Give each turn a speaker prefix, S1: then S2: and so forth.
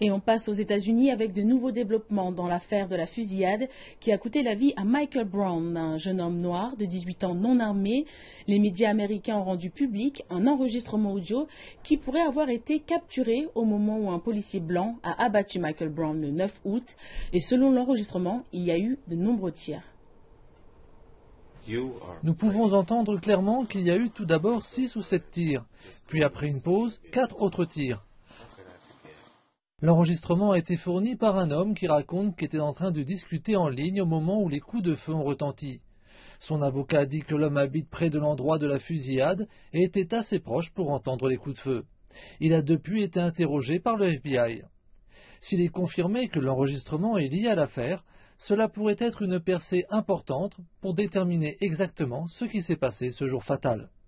S1: Et on passe aux États-Unis avec de nouveaux développements dans l'affaire de la fusillade qui a coûté la vie à Michael Brown, un jeune homme noir de 18 ans non armé. Les médias américains ont rendu public un enregistrement audio qui pourrait avoir été capturé au moment où un policier blanc a abattu Michael Brown le 9 août. Et selon l'enregistrement, il y a eu de nombreux tirs.
S2: Nous pouvons entendre clairement qu'il y a eu tout d'abord 6 ou 7 tirs, puis après une pause, 4 autres tirs. L'enregistrement a été fourni par un homme qui raconte qu'il était en train de discuter en ligne au moment où les coups de feu ont retenti. Son avocat dit que l'homme habite près de l'endroit de la fusillade et était assez proche pour entendre les coups de feu. Il a depuis été interrogé par le FBI. S'il est confirmé que l'enregistrement est lié à l'affaire, cela pourrait être une percée importante pour déterminer exactement ce qui s'est passé ce jour fatal.